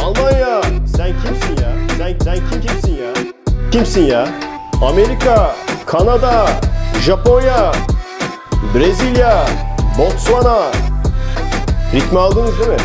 Almanya, sen kimsin ya? Sen kimsin ya? Kimsin ya? Amerika, Kanada, Japonya, Brezilya, Botswana. Ritmi aldınız değil mi?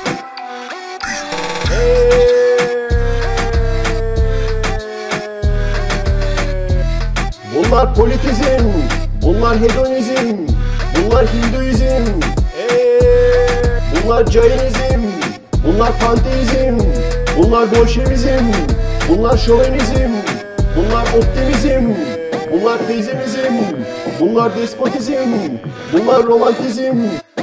Bunlar politizm, bunlar hedonizm, bunlar hinduizm, bunlar cainizm, bunlar panteizm, bunlar bolşevizm, bunlar şovenizm, bunlar optimizm, bunlar teyzemizm, bunlar despotizm, bunlar romantizm,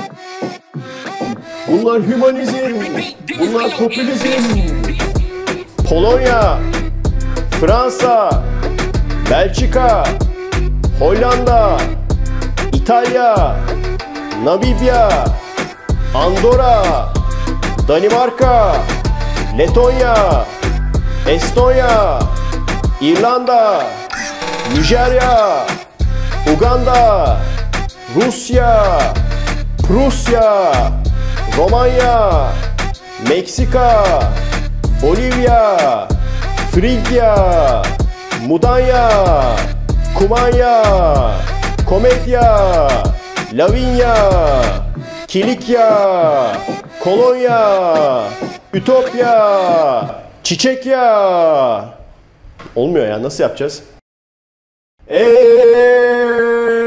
bunlar hümanizm, bunlar popülizm. Polonya, Fransa, Belçika, Hollanda, İtalya, Namibya, Andorra, Danimarka, Letonya, Estonya, İrlanda, Nijerya, Uganda, Rusya, Prusya, Romanya, Meksika, Bolivya, Frigya, Mudanya, Kumanya, Komedya, Lavinya, Kilikya, Kolonya, Ütopya, Çiçekya. Olmuyor ya, nasıl yapacağız?